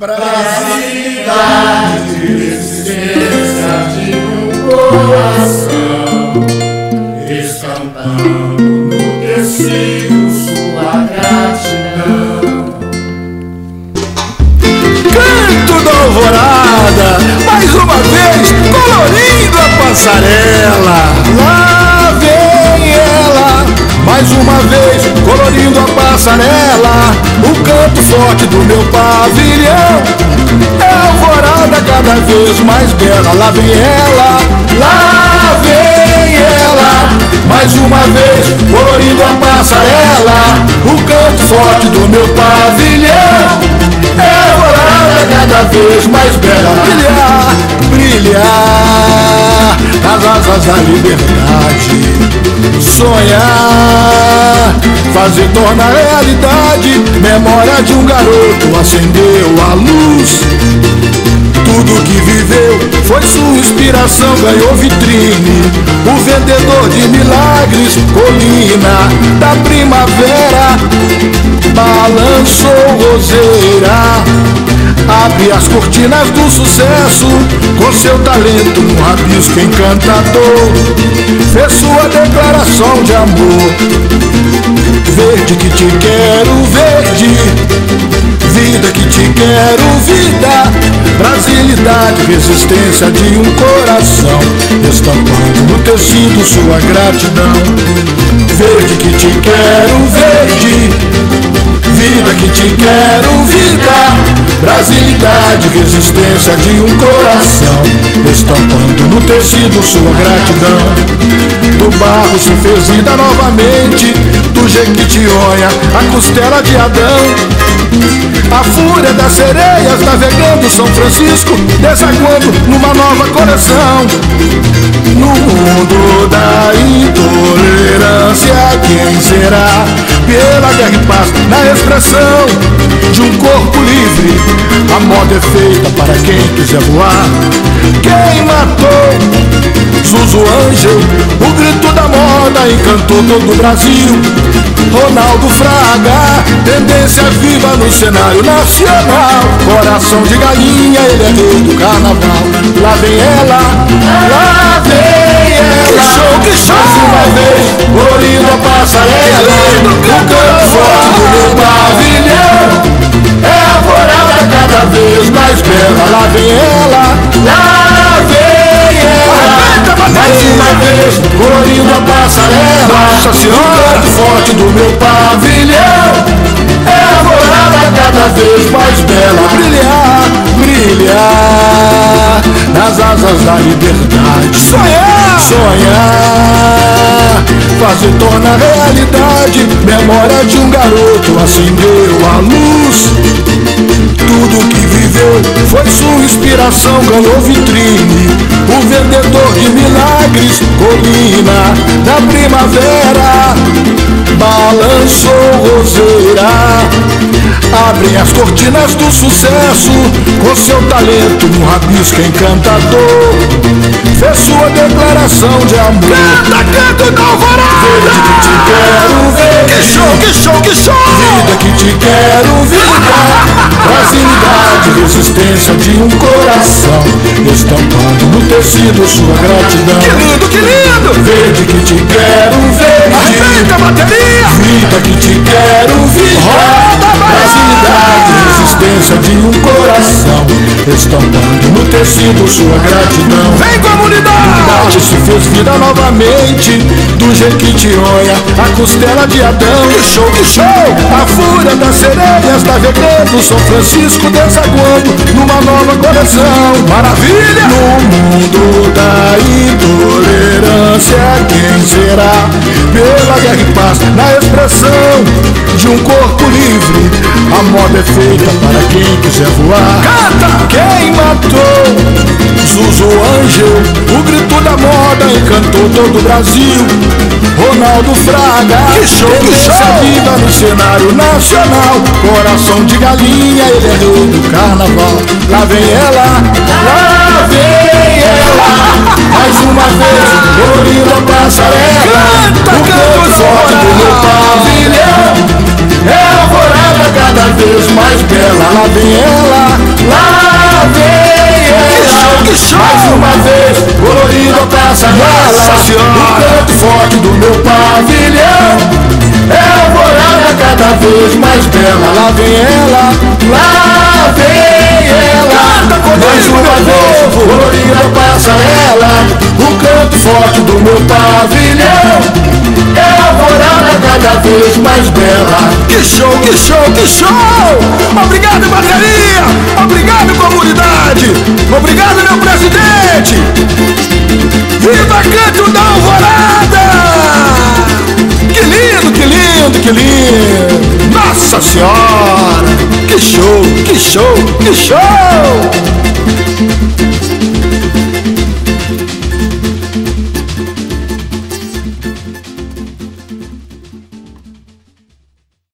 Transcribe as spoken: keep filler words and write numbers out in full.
Brasilidade, resistência de um coração, estampando no tecido sua gratidão. Canto da alvorada, mais uma vez colorindo a passarela. Lá vem ela, mais uma vez colorindo a passarela. O canto forte do meu pavilhão é a alvorada cada vez mais bela. Lá vem ela, lá vem ela, mais uma vez colorindo a passarela. O canto forte do meu pavilhão é a alvorada cada vez mais bela. Brilhar, brilhar nas asas da liberdade. Sonhar, fazer tornar realidade. Memória de um garoto acendeu a luz. Tudo que viveu foi sua inspiração, ganhou vitrine. O vendedor de milagres, colina da primavera, balançou roseira. Abre as cortinas do sucesso com seu talento, um rabisco encantador. Fez sua declaração de amor. Verde que te quero, verde. Vida que te quero, vida. Brasilidade, resistência de um coração, estampando no tecido sua gratidão. Verde que te quero, verde. Vida que te quero, vida. Brasilidade, resistência de um coração, estampando no tecido sua gratidão. Do barro se fez vida novamente, do Jequitinhonha a costela de Adão. A fúria das sereias navegando São Francisco, desaguando numa nova coleção. No mundo da intolerância, quem será? Pela guerra e paz, na expressão de um corpo livre, a moda é feita para quem quiser voar. Quem matou Zuzu Angel, o grito da moda encantou todo o Brasil. Ronaldo Fraga, tendência viva no cenário nacional. Coração de galinha, ele é rei do carnaval. Lá vem ela, lá vem ela. Que show, que show! Mais uma vez, colorindo a passarela. O canto forte do meu pavilhão é a alvorada cada vez mais bela. Lá vem ela, lá vem ela. Mais uma vez, colorindo a passarela. Nossa Senhora! O canto forte do meu pavilhão é a alvorada cada vez mais bela. Brilhar, brilhar nas asas da liberdade. Sonhar, sonhar, fazer tornar realidade. Memória de um garoto acendeu a luz. Tudo que viveu foi sua inspiração, ganhou vitrine. O vendedor de milagres, colina da primavera, balançou roseira. Abrem as cortinas do sucesso com seu talento, um rabisco encantador. Fez sua declaração de amor. Canta, canta da alvorada. Verde que te quero ver. Que show, que show, que show. Vida que te quero, vida. Brasilidade, resistência de um coração, estampando no tecido sua gratidão. Que lindo, que lindo. Verde que te quero, verde. Ajeita a bateria. Vida que te quero, vida. Brasilidade, resistência de um coração, estampando no tecido sua gratidão. Vem, comunidade! Se fez vida novamente, do Jequitinhonha a costela de Adão. Que show, que show! A fúria das sereias navegando São Francisco, desaguando numa nova coleção. Maravilha! No mundo da intolerância, quem será? Pela guerra e paz, na expressão de um corpo livre, a moda é feita para quem quiser voar. Canta! Quem matou Zuzu Angel, o grito da moda encantou todo o Brasil. Ronaldo Fraga, que show, que show! Viva no cenário nacional. Coração de galinha, ele é rei do carnaval. Lá vem ela, lá vem ela. Mais uma vez, colorindo a passarela. Canta, o canto forte do meu pavilhão é a alvorada cada vez mais bela. Lá vem ela, show! Mais uma vez, colorida a praça rala, o canto forte do meu pavilhão. É a alvorada cada vez mais bela. Lá vem ela, lá vem ela. Mais uma vez, colorida passarela, o canto forte do meu pavilhão. É a alvorada cada vez mais bela. que show, que show, que show! Obrigado, bateria! Obrigado, comunidade! Obrigado, meu presidente! Viva Canto da Alvorada! Que lindo, que lindo, que lindo! Nossa Senhora! Que show, que show, que show!